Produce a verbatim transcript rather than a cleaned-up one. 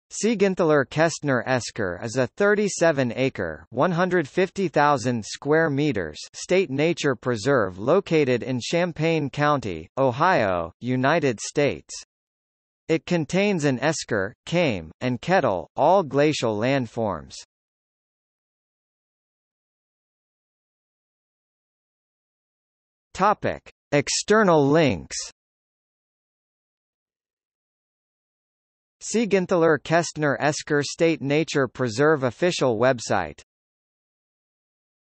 Siegenthaler-Kaestner Esker is a thirty-seven acre (one hundred fifty thousand square meters) state nature preserve located in Champaign County, Ohio, United States. It contains an esker, kame, and kettle, all glacial landforms. Topic: External links. Siegenthaler-Kaestner Esker State Nature Preserve official website